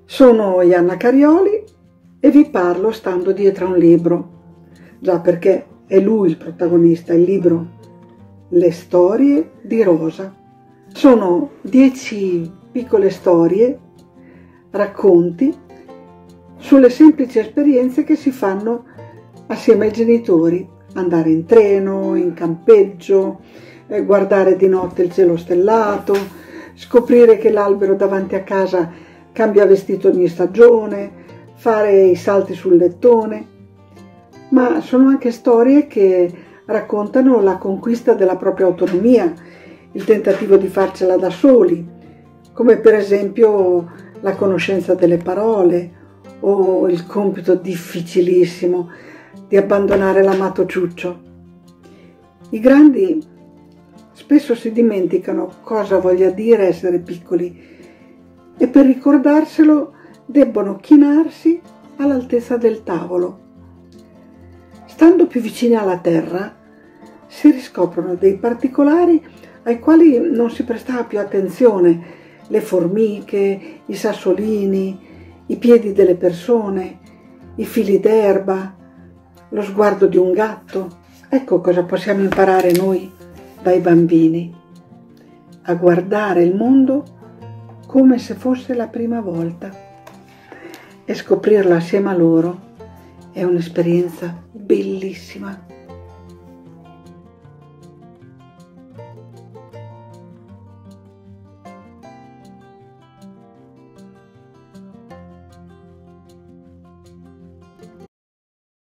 Sono Ianna Carioli e vi parlo stando dietro a un libro, già perché è lui il protagonista, il libro Le storie di Rosa. Sono 10 piccole storie, racconti sulle semplici esperienze che si fanno assieme ai genitori: andare in treno, in campeggio, guardare di notte il cielo stellato, scoprire che l'albero davanti a casa cambia vestito ogni stagione, fare i salti sul lettone. Ma sono anche storie che raccontano la conquista della propria autonomia, il tentativo di farcela da soli, come per esempio la conoscenza delle parole o il compito difficilissimo di abbandonare l'amato ciuccio. I grandi spesso si dimenticano cosa voglia dire essere piccoli e per ricordarselo debbono chinarsi all'altezza del tavolo. Stando più vicini alla terra si riscoprono dei particolari ai quali non si prestava più attenzione: le formiche, i sassolini, i piedi delle persone, i fili d'erba, lo sguardo di un gatto. Ecco cosa possiamo imparare noi dai bambini: a guardare il mondo come se fosse la prima volta, e scoprirlo assieme a loro è un'esperienza bellissima.